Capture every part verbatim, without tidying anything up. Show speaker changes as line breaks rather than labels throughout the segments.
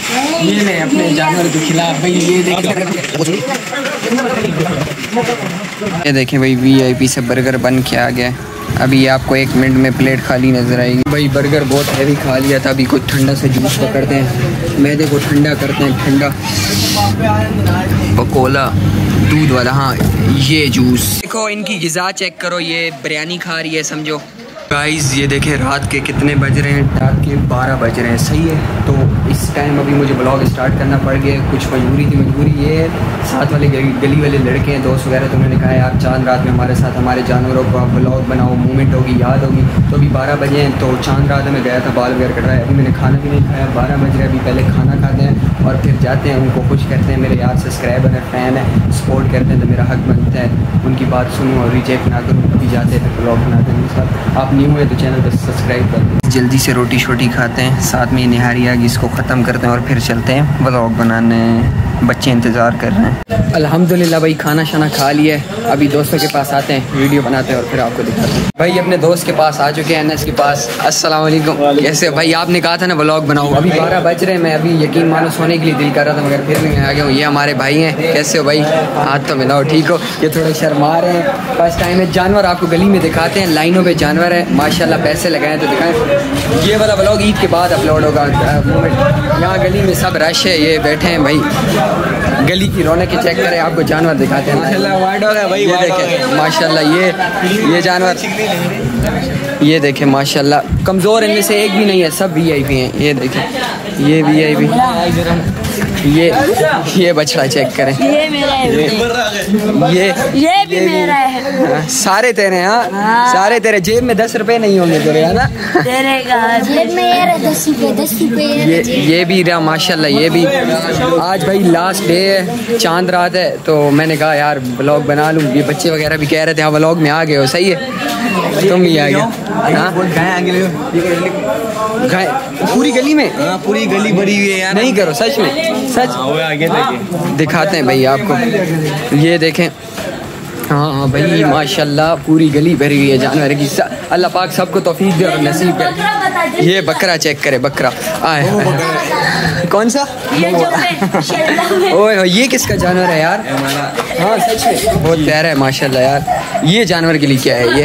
ये नहीं अपने जानवर के खिलाफ भाई। ये देखें ये देखें भाई वी आई पी से बर्गर बन के आ गया। अभी आपको एक मिनट में प्लेट खाली नज़र आएगी। भाई बर्गर बहुत हैवी खा लिया था। अभी कुछ ठंडा से जूस पकड़ते हैं, मैदे को ठंडा करते हैं। ठंडा पकोला दूध वाला, हाँ ये जूस। देखो इनकी ग़िज़ा चेक करो, ये बिरयानी खा रही है समझो। गाइस ये देखें रात के कितने बज रहे हैं, रात के बारह बज रहे हैं। सही है, तो इस टाइम अभी मुझे ब्लॉग स्टार्ट करना पड़ गया। कुछ मजबूरी थी, मजबूरी ये है साथ वाले गली, गली वाले लड़के हैं दोस्त वगैरह, तो उन्होंने कहा यार चांद रात में हमारे साथ हमारे जानवरों को आप ब्लॉग बनाओ, मूवमेंट होगी, याद होगी। तो अभी बारह बजे हैं, तो चांद रात में गया था, बाल वगैरह कट रहा है। अभी मैंने खाना भी नहीं खाया, बारह बज रहे हैं। अभी पहले खाना खाते हैं और फिर जाते हैं, उनको खुश करते हैं। मेरे यार सब्सक्राइबर है, फ़ैन है, सपोर्ट करते हैं, तो मेरा हक बनता है उनकी बात सुनूँ और रिजेक्ट ना करूँ। अभी जाते हैं फिर ब्लॉग बनाते हैं उनके साथ। आप न्यू है तो चैनल पर सब्सक्राइब कर। जल्दी से रोटी शोटी खाते हैं, साथ में निहारी आग इसको ख़त्म करते हैं और फिर चलते हैं व्लॉग बनाने। बच्चे इंतज़ार कर रहे हैं। अल्हम्दुलिल्लाह भाई खाना शाना खा लिया है। अभी दोस्तों के पास आते हैं, वीडियो बनाते हैं और फिर आपको दिखाते हैं। भाई अपने दोस्त के पास आ चुके हैं, अनस के पास। अस्सलाम वालेकुम। कैसे भाई? आपने कहा था ना व्लॉग बनाओ। अभी बारह बज रहे हैं, मैं अभी यकीन मानो सोने के लिए दिल कर रहा था मगर फिर भी मैं आ गया हूँ। ये हमारे भाई हैं। कैसे हो भाई? हाथ तो मिलाओ, ठीक हो? ये थोड़े शर्मा रहे हैं, फर्स्ट टाइम है। जानवर आपको गली में दिखाते हैं, लाइनों पे जानवर है माशाल्लाह, पैसे लगाए तो दिखाएं। ये वाला व्लॉग ईद के बाद अपलोड होगा। मोमेंट यहाँ गली में सब रश है, ये बैठे हैं भाई। गली की रौनक चेक करें, आपको जानवर दिखाते हैं माशाल्लाह। भाई ये देखें माशाल्लाह, ये ये जानवर ये देखें माशाल्लाह, कमज़ोर इनमें से एक भी नहीं है, सब वी आई पी हैं। ये देखें ये वी आई पी, ये ये बछड़ा चेक करें,
ये मेरा है,
ये
ये भी मेरा है।
सारे तेरे। हाँ सारे तेरे। जेब में दस रुपए नहीं होंगे तेरे, है ना?
तेरे का जेब में ये रहा दस रुपए, दस रुपए
ये ये भी रहा माशाल्लाह। ये भी आज भाई लास्ट डे है, चांद रात है, तो मैंने कहा यार व्लॉग बना लूँ। ये बच्चे वगैरह भी कह रहे थे हाँ व्लॉग में आ गए हो, सही है, तुम भी आ गए। हाँ पूरी गली में,
हाँ पूरी गली भरी हुई है यार।
नहीं करो सच में, सच
आगे
दिखाते हैं भाई आपको। ये देखें, हाँ हाँ भाई माशाल्लाह पूरी गली भरी हुई है जानवर की। अल्लाह पाक सबको तौफीक दे और नसीब करे। ये बकरा चेक करे, बकरा आए। कौन सा? ओए ये किसका जानवर है यार? हाँ सच में बहुत प्यारा है माशाल्लाह यार। ये जानवर के लिए क्या है? ये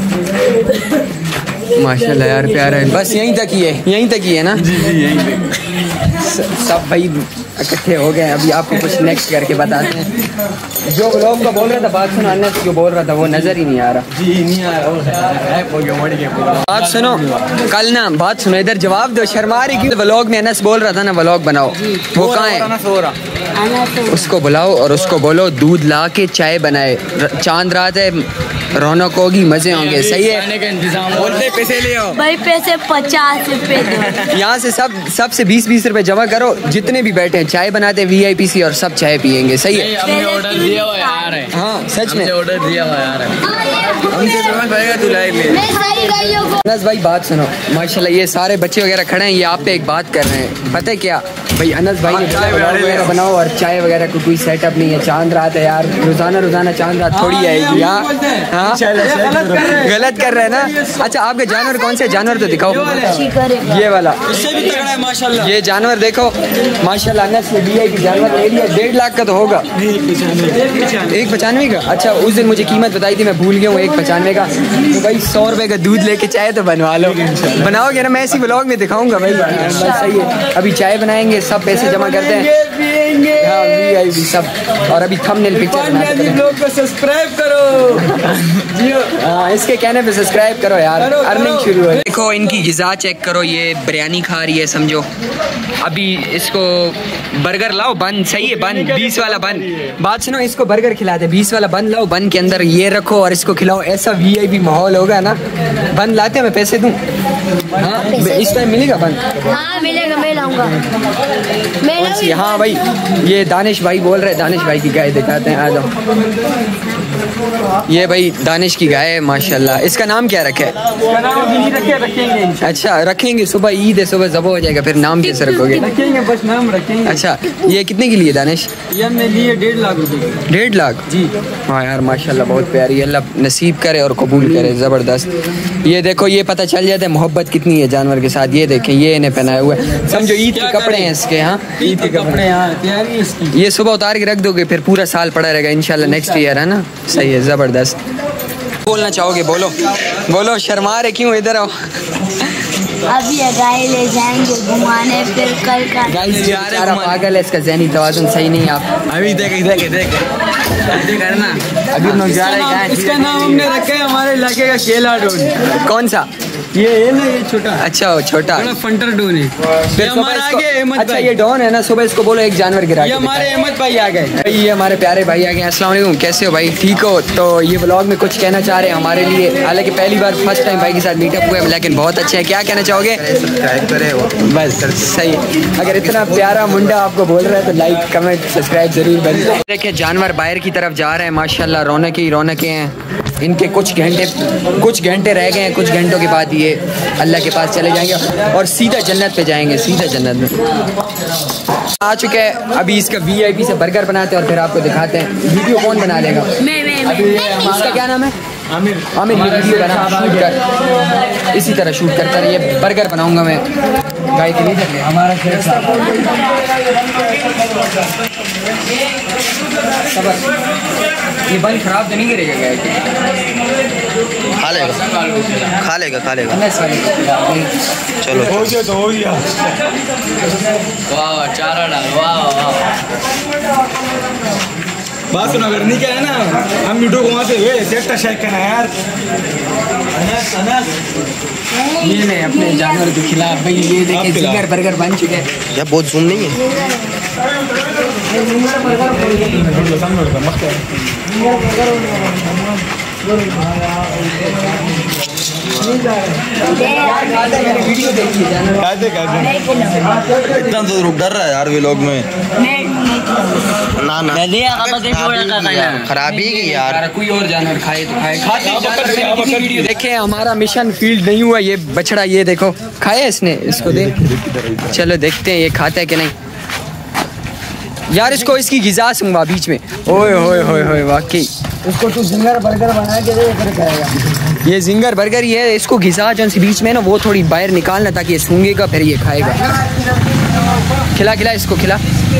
माशाल्लाह यार प्यारा है। बस यहीं तक ही है, यहीं तक ही है ना?
जी जी यहीं तक।
सब भाई इकट्ठे हो गए। अभी आपको कुछ नेक्स्ट करके बताते हैं। जो व्लॉग का बोल रहा था, बात सुनो, अन्ना जो बोल रहा था वो नज़र ही नहीं आ रहा।
जी नहीं आ रहा।
बात सुनो, कल ना बात सुनो, इधर जवाब दो, शर्मा रही क्यों? व्लॉग में अनस बोल रहा था ना व्लॉग बनाओ, वो कहाँ है? उसको बुलाओ और उसको बोलो दूध ला के चाय बनाए। चांद रात है, रौनक होगी, मजे होंगे। सही है?
बोलते पैसे ले आओ
भाई, पैसे पचास रुपए
यहाँ से सब सब से बीस बीस रुपए जमा करो, जितने भी बैठे हैं चाय बनाते वी आई पी सी और सब चाय पियेंगे। सही है?
हमने ऑर्डर दिया हुआ यार है।
हाँ सच में
ऑर्डर दिया हुआ यार है। हमसे पेमेंट भरेगा तू लाइव ले।
अनस भाई बात सुनो, माशाल्लाह ये सारे बच्चे वगैरह खड़े हैं, ये आप पे एक बात कर रहे हैं। पता है क्या भाई, अनस भाई ने वगैरह बनाओ और चाय वगैरह को कोई सेटअप नहीं है। चांद रात है यार, रोजाना रोजाना चांद रात थोड़ी आएगी। हाँ गलत कर रहे हैं ना? अच्छा आपके जानवर कौन से जानवर तो दिखाओ। ये वाला माशाल्लाह, ये जानवर देखो माशाल्लाह। अनस ने वी आई पी जानवर ले लिया, डेढ़ लाख का तो होगा। एक पचानवे का? अच्छा उस दिन मुझे कीमत बताई थी, मैं भूल गया हूँ। एक पचानवे का तो भाई सौ रुपए का दूध लेके चाय तो बनवा लो। बनाओगे ना? मैं इसी व्लॉग में दिखाऊंगा भाई। सही है, अभी चाय बनाएंगे, सब पैसे जमा करते हैं। हाँ वी आई पी सब। और अभी थंबनेल पिक्चर बनाते,
सब्सक्राइब करो।
हाँ इसके कहने पे सब्सक्राइब करो यार, अर्निंग शुरू है। देखो इनकी ग़िज़ा चेक करो, ये बिरयानी खा रही है समझो। अभी इसको बर्गर लाओ, बन सही है, बन बीस वाला बन। बात सुनो, इसको बर्गर खिलाते, बीस वाला बन लाओ, बन के अंदर ये रखो और इसको खिलाओ। ऐसा वी आई पी माहौल होगा ना। बन लाते मैं पैसे दूँ? हाँ इस टाइम मिलेगा बन?
हाँ मिलेगा, मैं लाऊंगा।
हाँ भाई ये ये दानिश भाई बोल रहे हैं, दानिश भाई की गाय दिखाते हैं, आ जाओ। ये भाई दानिश की गाय है माशाल्लाह। इसका नाम क्या रखे?
इसका नाम अभी नहीं रखे, रखेंगे।
अच्छा रखेंगे, सुबह ईद है, सुबह ज़बह हो जाएगा, फिर नाम कैसे रखोगे?
रखेंगे, बस नाम रखेंगे।
अच्छा ये कितने की लिए दानिश?
ये हमने लिए डेढ़ लाख रुपए।
डेढ़ लाख
जी
हाँ यार माशाल्लाह बहुत प्यारी, अल्लाह नसीब करे और कबूल करे, ज़बरदस्त। ये देखो ये पता चल जाता है मोहब्बत कितनी है जानवर के साथ। ये देखें ये इन्हें पहनाए हुए, समझो ईद के कपड़े हैं इसके। हाँ
ईद के कपड़े यहाँ तैयारी है इसकी।
ये सुबह उतार के रख दोगे, फिर पूरा साल पड़ा रहेगा इंशाल्लाह नेक्स्ट ईयर, है ना? सही है, ज़बरदस्त। बोलना चाहोगे? बोलो बोलो, शर्मा रहे क्यों? इधर आओ।
अभी गाय ले जाएंगे घुमाने, फिर कल का
गाइस बेचारा पागल है, इसका ज़हनी तवाज़ुन सही नहीं है। आप
अभी देख देख देख करना,
अभी लोग जा रहे हैं।
इसका नाम हमने रखा है हमारे इलाके का केला डोन।
कौन सा?
ये है ना, ये छोटा।
अच्छा वो छोटा
बड़ा फंटर डोन है।
फिर
हमारा आगे अहमद
अच्छा
भाई।
ये डॉन है ना, सुबह इसको बोलो एक जानवर गिरा के
ये हमारे अहमद भाई आ गए।
दिखाए। ये हमारे प्यारे भाई आ गए। अस्सलाम वालेकुम, कैसे हो भाई? ठीक हो? तो ये व्लॉग में कुछ कहना चाह रहे हैं हमारे लिए, हालांकि पहली बार फर्स्ट टाइम भाई के साथ मीटअप हुआ है, लेकिन बहुत अच्छे हैं। क्या कहना चाहोगे? बस सही है। अगर इतना प्यारा मुंडा आपको बोल रहा है तो लाइक कमेंट सब्सक्राइब जरूर कर दो। देखिए जानवर बाहर की तरफ जा रहे हैं माशाल्लाह, रौनक ही रौनकें हैं। इनके कुछ घंटे कुछ घंटे रह गए हैं, कुछ घंटों के बाद ये अल्लाह के पास चले जाएंगे और सीधा जन्नत पे जाएंगे, सीधा जन्नत में। आ चुके हैं, अभी इसका वीआईपी से बर्गर बनाते हैं और फिर आपको दिखाते हैं। वीडियो कौन बना लेगा?
मैं मैं
अभी इसका क्या नाम है? आमिर। आमिर ये वीडियो बना शूट कर, इसी तरह शूट करता रहिए। बर्गर बनाऊंगा मैं गाय के लिए। हमारा ये बन खराब तो नहीं करेगा गाय की?
खा लेगा खा लेगा खा लेगा
चलो
हो गया तो हो गया।
वाह चारा डाल, वाह वाह। बात सुना, अगर नहीं क्या है ना, हम वीडियो को वहाँ से हुए सेट शेक करना यार।
ये नहीं अपने जानवर के खिलाफ भाई। ये देखिए जिगर बर्गर बन चुके हैं।
यार बहुत जूम नहीं है।
वीडियो देखिए जानवर
इतना तो रुक डर रहा है यार व्लॉग में। ना ना खराबी की यार,
कोई और जानवर खाए तो खाए। वीडियो देखे हमारा मिशन फील्ड नहीं हुआ। ये बछड़ा ये देखो खाए इसने, इसको दे। चलो देखते हैं ये खाता है कि नहीं। यार इसको इसकी गिजा सुंगा बीच में। ओए होए होए होए वाकई इसको तू जिंगर बर्गर बना के दे, फिर खाएगा। ये जिंगर बर्गर ही है, इसको घिसा जो सी बीच में ना वो थोड़ी बाहर निकालना ताकि ये सूंघेगा फिर ये खाएगा। खिला खिला इसको खिला।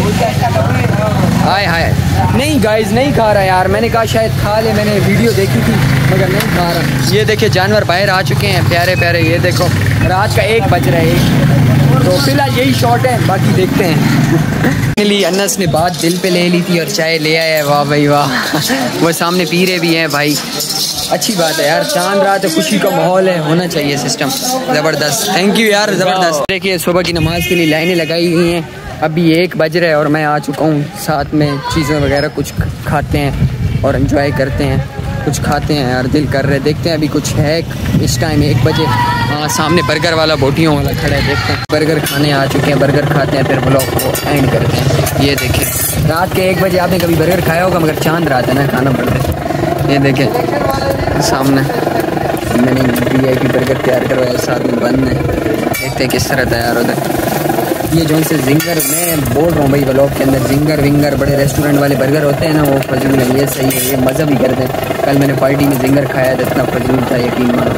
हाय हाय नहीं गाइस नहीं खा रहा यार, मैंने कहा शायद खा ले, मैंने वीडियो देखी थी मगर नहीं खा रहा। ये देखिए जानवर बाहर आ चुके हैं प्यारे प्यारे। ये देखो रात का एक बज रहा है, एक तो फिलहाल यही शॉट है, बाकी देखते हैं। ली अनस ने बात दिल पे ले ली थी और चाय ले आया है। वाह भाई वाह। वो सामने पी रहे भी हैं भाई, अच्छी बात है यार। चांद रात है, खुशी का माहौल है, होना चाहिए सिस्टम। ज़बरदस्त, थैंक यू यार, ज़बरदस्त। देखिए सुबह की नमाज के लिए लाइनें लगाई हुई हैं। अभी एक बज रहा है और मैं आ चुका हूँ। साथ में चीज़ें वगैरह कुछ खाते हैं और एंजॉय करते हैं, कुछ खाते हैं यार, दिल कर रहे। देखते हैं अभी कुछ है इस टाइम एक बजे। हाँ सामने बर्गर वाला बोटियों वाला खड़ा है, देखते हैं। बर्गर खाने आ चुके हैं, बर्गर खाते हैं फिर ब्लॉग को एंड करते हैं। ये देखें रात के एक बजे आपने कभी बर्गर खाया होगा मगर चांद रात है ना, खाना पड़ता है। ये देखें सामने मैंने वी आई पी बर्गर तैयार करवाया, साथ में बन है। देखते हैं किस तरह तैयार होता है। ये जो से जिंगर मैं बोल रहा हूँ भाई ब्लॉग के अंदर, जिंगर विंगर बड़े रेस्टोरेंट वाले बर्गर होते हैं ना वो फजूल है। ये सही है, ये मज़ा भी करते हैं। कल मैंने पार्टी में जिंगर खाया था, इतना फजूल था यकीन मानो।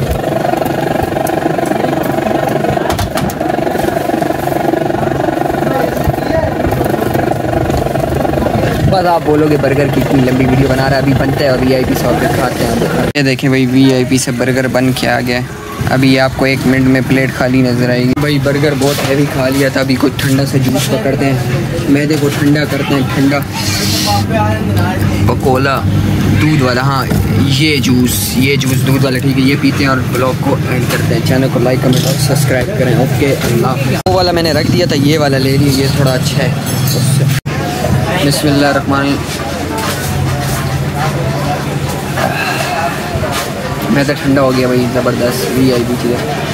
बस आप बोलोगे बर्गर की इतनी लंबी वीडियो बना रहा है, अभी बनता है और वी आई पी शॉप पे खाते हैं। ये देखें भाई वी आई पी से बर्गर बन के आ गया। अभी आपको एक मिनट में प्लेट खाली नजर आएगी। भाई बर्गर बहुत हैवी खा लिया था, अभी कुछ ठंडा से जूस पकड़ते हैं, मैदे को ठंडा करते हैं। ठंडा कोला दूध वाला, हाँ ये जूस ये जूस दूध वाला ठीक है, ये पीते हैं और ब्लॉग को एंड करते हैं। चैनल को लाइक कमेंट और सब्सक्राइब करें। ओके अल्लाह। वो वाला मैंने रख दिया था, ये वाला ले लिया, ये थोड़ा अच्छा है उससे। बिस्मिल्लाहिर्रहमानिर्रहीम। मैं तो ठंडा हो गया भाई, ज़बरदस्त वी आई पी चीज़।